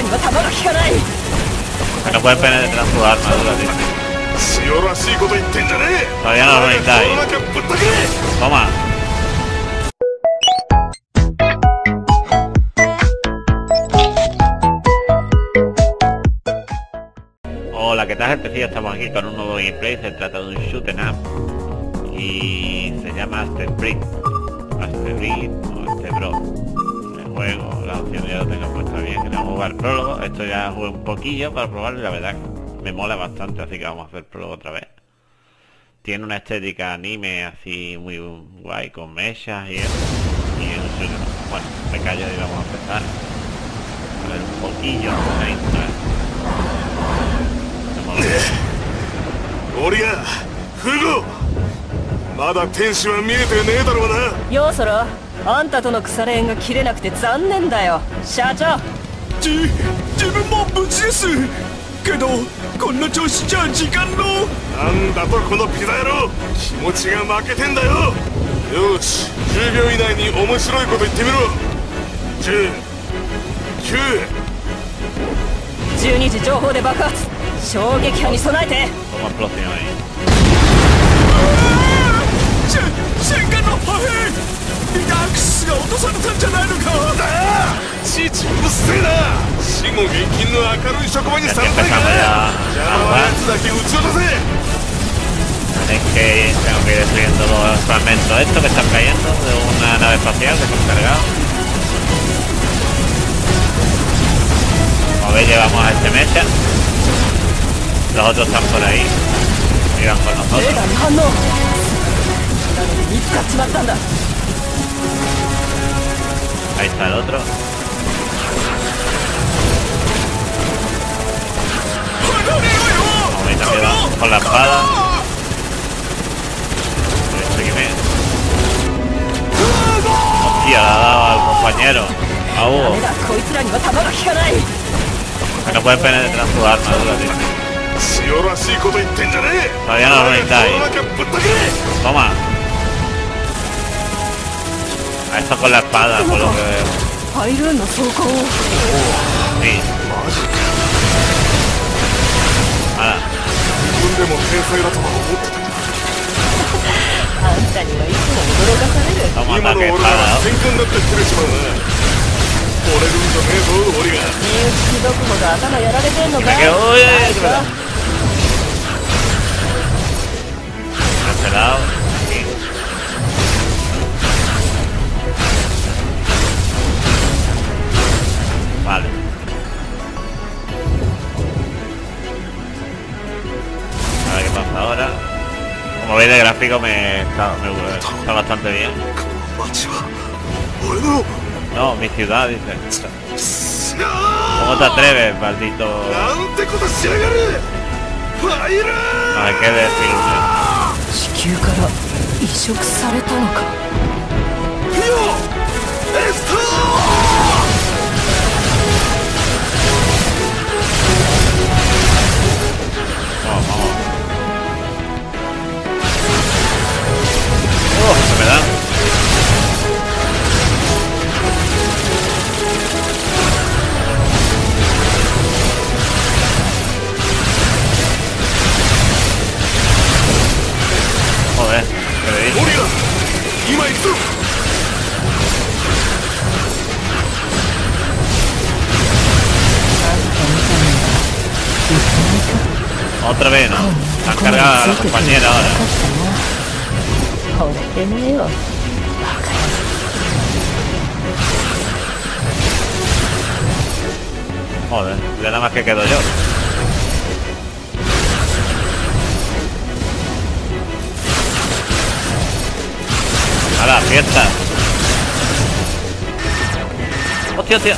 Que no pueden penetrar su armadura, tío. Todavía no lo necesitáis. Toma. Hola, ¿qué tal, gente? Estamos aquí con un nuevo gameplay. Se trata de un shoot 'em up y se llama Astebreed o Astebro. El juego, la opción ya lo tengo puesta bien. Queremos jugar prólogo. Esto ya jugué un poquillo para probarlo y la verdad me mola bastante, así que vamos a hacer prólogo otra vez. Tiene una estética anime así muy guay, con mechas y eso. Y un shoot 'em up. Bueno, me callo y vamos a empezar. A ver un poquillo de la intro. オリア、フグ、まだ天使は見えてねえだろうな。 ようそろ、あんたとの腐れ縁が切れなくて残念だよ、社長。 自分も無事ですけど、こんな調子じゃ時間の。なんだとこのピザ野郎、気持ちが負けてんだよ。よし、10秒以内に面白いこと言ってみろ。10、9。 12時情報で爆発。衝撃波に備えて。 戦艦の破片、ダークスが落とされたんじゃないのか。父うるせえな。死後現金の明るい職場にされたいか。邪魔なやつだけ撃ち落とせ。 Es que tengo que ir destruyendo los fragmentos estos que están cayendo de una nave espacial que se han cargado. Como veis, llevamos a este mecha. Los otros están por ahí. Iban con nosotros. Ahí está el otro. Como veis, también vamos con la espada. Hostia, le ha dado al compañero. A Hugo. Que no pueden penetrar su armadura, tío. Todavía no lo necesitáis. Toma. A esto con la espada, por lo que veo. Sí. Ahora. Toma ataque espada, ¿no? Me quedo... Cancelado. Aquí. Vale. A ver qué pasa ahora. Como veis, de gráfico está bastante bien. No, mi ciudad, dice. ¿Cómo te atreves, maldito? No hay que decirlo. Vamos, vamos. Oh, se me da. Joder, qué bien. Otra vez, ¿no? Han cargado a la compañera ahora. Joder, ya nada más que quedo yo. A la fiesta. Hostia, hostia.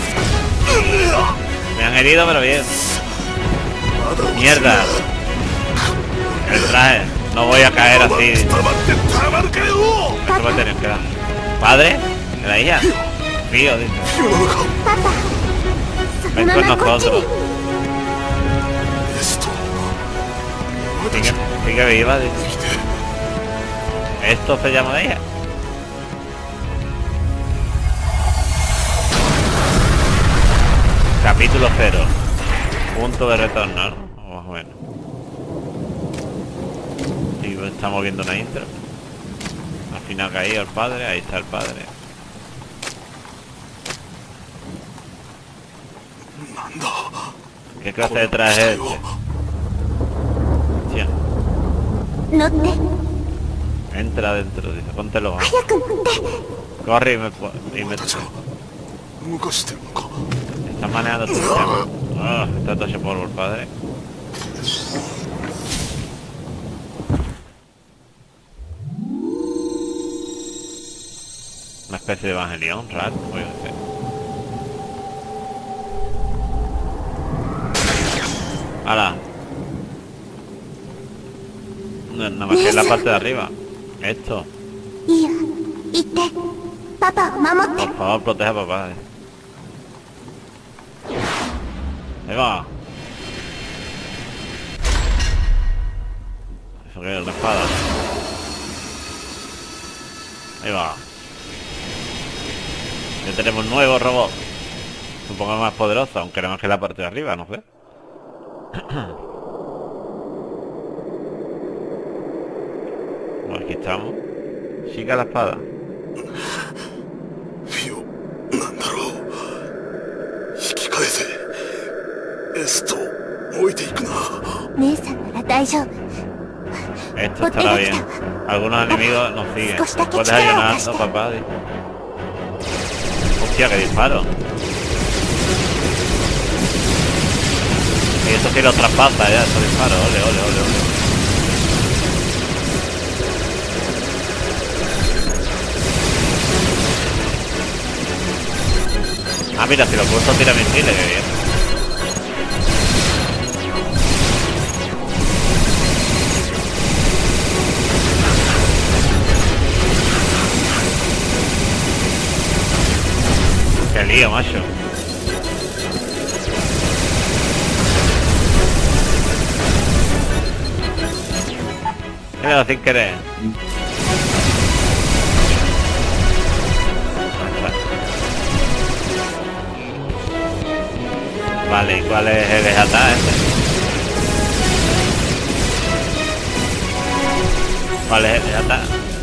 Me han herido, pero bien. Mierda. El traje. No voy a caer así. Esto va a tener que dar. ¿Padre? ¿De la hija? Tío, dice. Ven con nosotros. Sigue viva, dice. ¿Esto se llama de ella? Capítulo 0. Punto de retorno, ¿no? Más o menos. Y estamos viendo una intro. Al final ha caído el padre, ahí está el padre. ¿Qué clase de traje es este? Hostia. Entra adentro, dice, póntelo. Corre y me... Está manejando tu sistema. Está todo hecho polvo el padre. Una especie de evangelión raro, yo no sé. ¡Hala! No, nada más que en la parte de arriba. Esto. Por favor, protege a papá. Ahí va. Eso que es una espada. Ahí va. Ya tenemos un nuevo robot. Supongo más poderoso, aunque nada más que la parte de arriba, no sé. Bueno, aquí estamos. Chica la espada. Esto estará bien. Algunos enemigos nos siguen. Puedes ayudarnos, papá. Hostia, que disparo. Y esto sí lo traspasa ya, estos disparos. Ole, ole, ole, ole. Ah, mira, si lo puesto tira misiles, que bien. Qué lío, macho. Mira, sin querer. Vale, ¿y cuál es el desatar este? ¿Cuál es el desatar?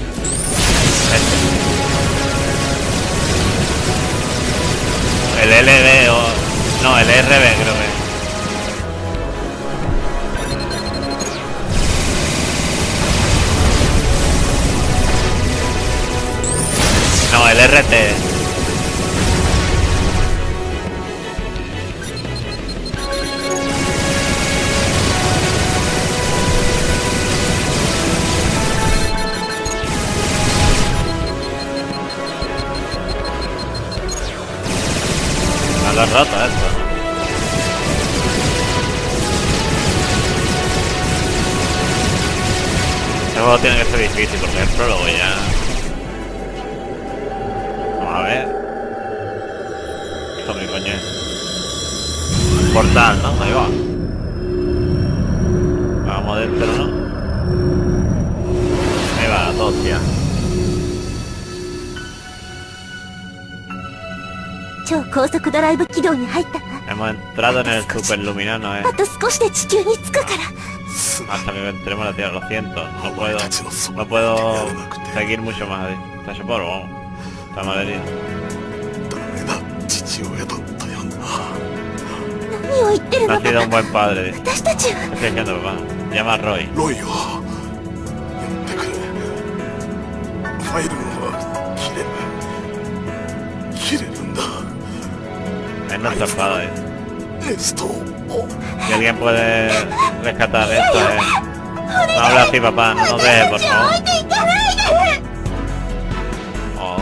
Este. El LB o... no, el RB creo que es. No, el RT. Lo roto esto. Este juego tiene que ser difícil porque el prólogo ya... Vamos a ver. Esto qué coño es. Portal, ¿no? Ahí va. Vamos dentro, ¿no? Ahí va, la hostia. Hemos entrado en el superluminano, Hasta que entremos a la Tierra, lo siento, no puedo seguir mucho más. Está hecho polvo, vamos. Está mal herido. No ha sido un buen padre. Estoy diciendo, papá. Llama a Roy. Es nuestra espada, Si alguien puede rescatar esto, no habla así, papá, no nos dejes, por favor. Oh.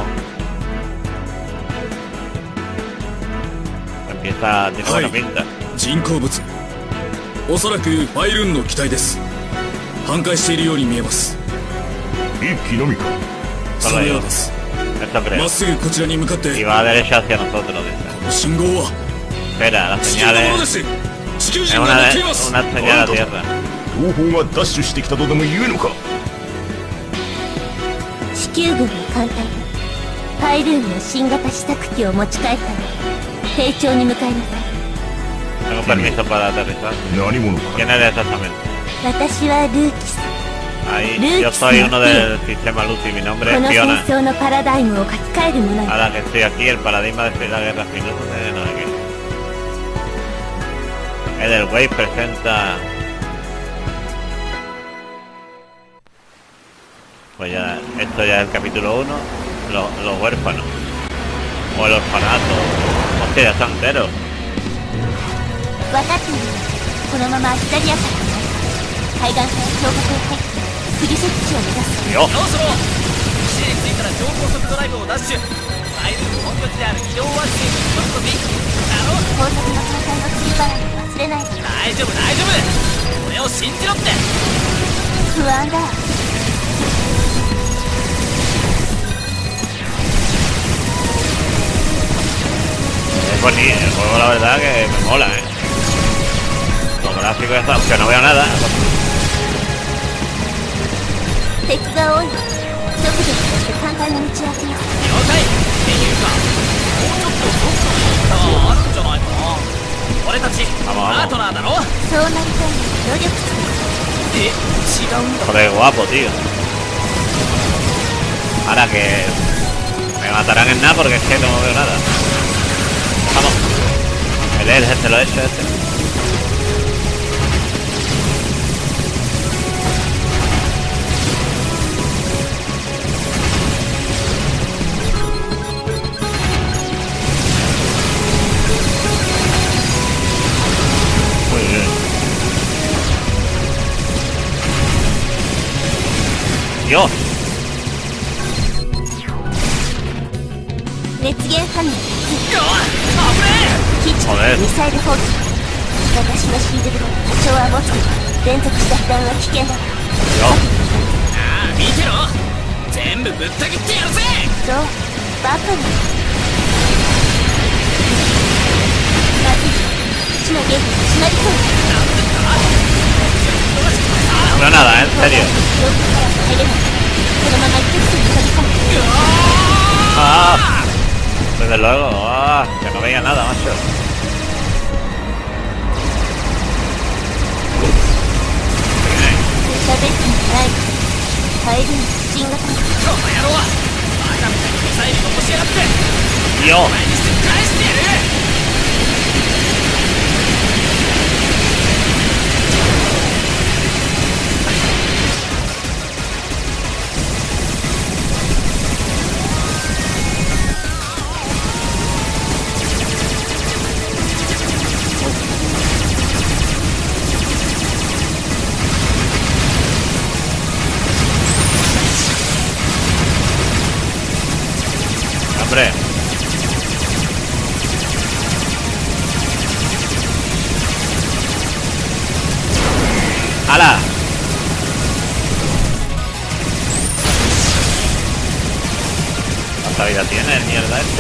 Empieza, tiene buena pinta. 人工物、おそらくファイルーンの機体です。反壊しているように見えます。 一機のみか。 そのようです。まっすぐこちらに向かって。 Y va derecha hacia nosotros, dice. この信号は。 Espera, la señal es una señal a tierra. 東方がダッシュしてきたとでも言うのか。 地球軍の艦隊がファイルーンの新型試作機を持ち帰ったら、兵長に向かいなさい。 Tengo permiso para aterrizar. 何者か ¿Quién eres exactamente? 私はルーキス。 Ahí, yo soy uno del sistema Lucy, mi こ nombre es の戦 Fiona. 争のパラダイムを書き換えるものよ。 Ahora que estoy aquí, el paradigma de la guerra final de no sé qué. Edelweiss presenta... Pues ya, esto ya es el capítulo 1, los huérfanos. O el orfanato. Hostia, ya están enteros. 分かっている。このまま左アから海岸から峡谷へ入ってフリセッチを目指す。 Dios. どうしろ基地に着いたら超高速ドライブをダッシュ。アイルの本拠地である移動ワークに乗り込みだろ。 高速の反対の釣り払いを忘れないで。 大丈夫大丈夫、俺を信じろって。 不安だ。 Es bonito, el juego la verdad que me mola, Los gráficos están, aunque no veo nada. 敵が多い。速度によって反対の道を開けます。 了解っていうか、もうちょっと速度のあるんじゃないかな。俺たちパートナーだろ。 そうなりたいの努力する。 違うんだ。 Joder, guapo, tío. Ahora que me matarán en nada porque es que no veo nada. Vamos. El este lo he hecho, este. Muy bien. Dios. 熱源反応。基地 joder ミサイル砲撃。私のシールドが多少は持つけど連続した被弾は危険だ。 Dios. ああ見てろ、全部ぶった切ってやるぜ。 そうバカな。まずい。基地のゲートが閉まりそうだ。 No veo nada, en serio. ロックから入れない。このまま一直線に飛び込む。 Ah, desde luego, que no veía nada, macho. 傾斜ベッドにない。入るの新型の。 この野郎はバカみたいにミサイル残しやがって。 Dios. お前にして返してやる。 Hombre. ¡Hala! ¿Cuánta vida tiene el mierda este?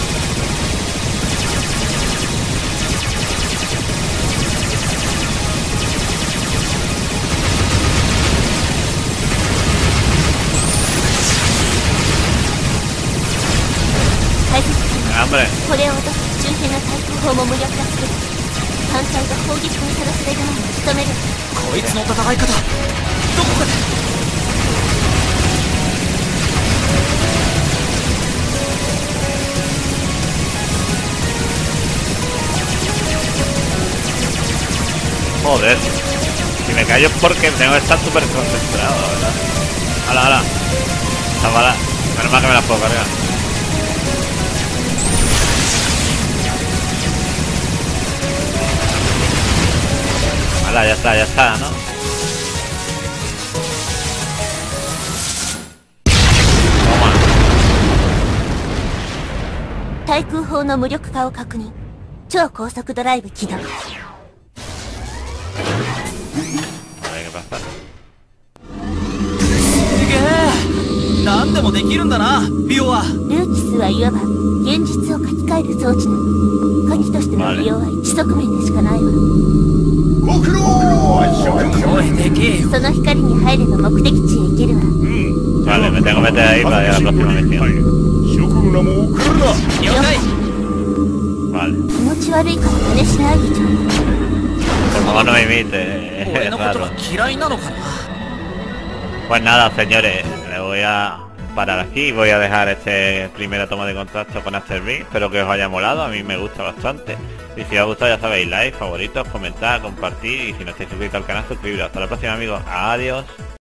¡Hombre! これを落とす周辺の対空砲も無力化する。反対が砲撃をさらすれ側に仕留める。 こいつの戦い方どこかで。 Joder. Si me callo es porque tengo que estar súper concentrado, la verdad. ¡Hala, hala! Esta bala. Menos mal que me las puedo cargar. ¡Hala, ya está, ¿no? Toma. 対空砲の無力化を確認。超高速ドライブ起動。 A ver qué pasa. すげえ、何でもできるんだな、ビオは。 ルーキスはいわば現実を書き換える装置なの。火器としての利用は一側面でしかないわ。 声でけえよ。 その光に入れば目的地へ行けるわ。 Vale, me tengo que meter ahí para ir a la próxima misión. 了解。 Vale. 気持ち悪いから真似しないでちょう。 No, no me imite. Es raro. Pues nada, señores, le voy a parar aquí. Voy a dejar este primera toma de contacto con Aster Brig. Espero que os haya molado, a mí me gusta bastante. Y si os ha gustado ya sabéis, like, favoritos, comentar, compartir. Y si no estáis suscritos al canal, suscribiros. Hasta la próxima, amigos. Adiós.